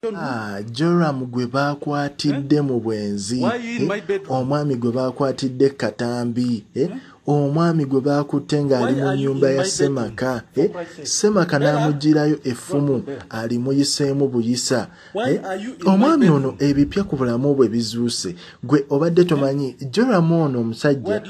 Joram gwe bakwatidde mu bwenzi, omwami gwe bakwatidde Katambi, omwami gwe bakutte ng'ali mu nnyumba ya Ssemaka, Ssemaka n'amugirayo effumu alimuyiseemu buyisa. Omwami ono ebipya ku bulamu bwe bizuuse, gwe obadde tomanyi Joram ono omusajja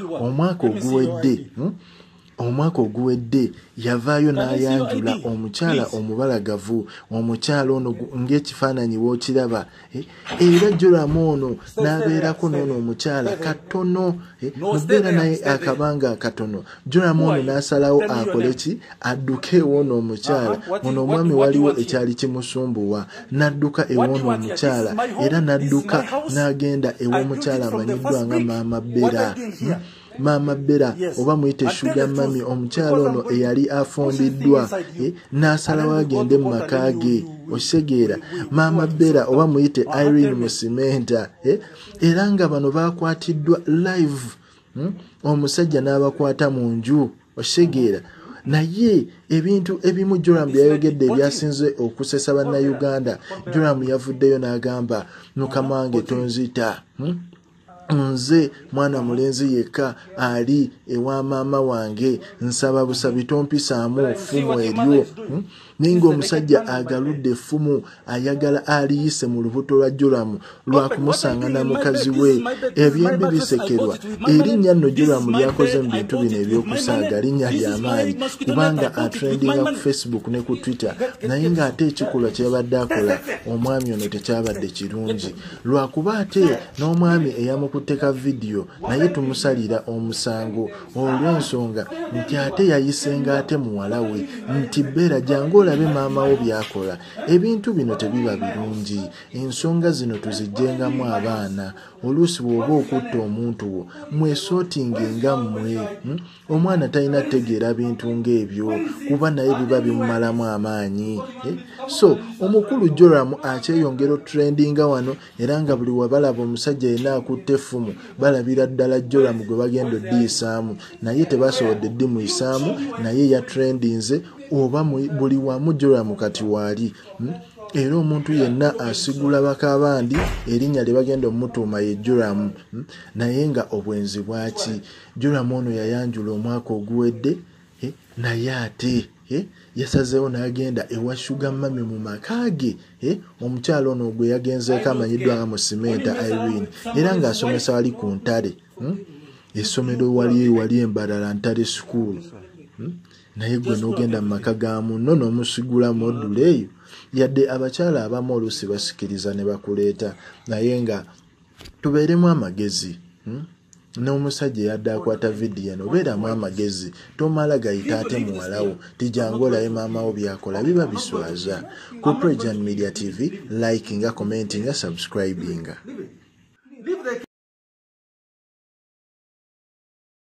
omwaka oguwedde yavaayo n'ayanjula omukyala omubalagavu, omukyala ono ng'ekifaananyi w'okiraba, era Joram ono n'abeerako n'ono omukyala katono, mubeera naye akabanga akatono. Joram ono n'asalawo akole ki? Adduke ew'ono omukyala. Ono omwami waliwo ekyali kimusumbuwa, n'adduka ew'ono omukyala era n'adduka n'agenda ew'omukyala amanyiddwa nga Maama Bera. Maama Bera oba muyite Sugar Mami, omukyala ono eyali afumbiddwa, n'asalawo agende mu maka ge, okitegeera. Maama Bera oba muyite Irene Musimenta, era nga bano bakwatiddwa live, omusajja n'abakwata mu nju, okitegeera. Naye ebintu ebimu Joram byayogedde ebyasinze okusesa bannayuganda. Joram yavuddeyo n'agamba, Mukama wange tonzita, nze mwana mulenzi yekka ali ewa maama wange, nsaba busabi tompisaamu ffumu eryo. Ninga omusajja agaludde effumu ayagala aliyise mu lubuto lwa Joram lwa kumusanga na mukazi we. Ebyembi bisekerwa, erinnya nno Joram lyakoze mu bintu bino ebyokusaaga linnya ly'amaanyi, kubanga atrendinga ku Facebook ne ku Twitter, naye ng'ate ekikolwa kyabadde akola omwami ono tekyabadde kirungi, lwakuba ate n'omwami eyamukutteka vidiyo naye tumusalira omusango olw'ensonga nti ate yayisenga ate muwala we nti Bera jangu olabe maama wo byakola. Ebintu bino tebiba birungi, ensonga zino tuzijjengamu abaana. Oluusi bw'oba okutta omuntu wo mwesootinge nga mmwe. Omwana talina tegeera bintu ng'ebyo kuba naye biba bimumalamu amaanyi. So omukulu Joram akyeyongera trendinga wano, era nga buli wabalaba omusajja yenna akutte effumu balabira ddala Joram gwe bagenda oddiyisaamu, naye tebasobodde ddimuyisaamu, naye yatrendinze oba buli wamu Joram kati waali. Era omuntu yenna asigula bakabandi erinnya lye bagenda omutuuma ye Joram, naye nga obwenzi bwaki? Joram ono yayanjula omwaka oguwedde, naye ate yasazeewo n'agenda ewa Sugar Mami mu maka ge. Omukyala ono gwe yagenzeeko amanyiddwa nga Musimenta Irene, era ng'asomesa wali ku Ntale, essomero wali Embalala Ntale School. Naye gwe n'ogenda mu maka ga munno n'omusigulamu oddula eyo. Yadde abakyala abamu oluusi basikiriza ne bakuleeta, naye nga tubeeremu amagezi. N'omusajja yadde akwata vidiyo eno, beeramu amagezi, tomala gayita ate muwalawo tijangu olabe maama wo byakola, biba biswaza. Ku Prejan Media TV, likinga, commentinga, subscribinga.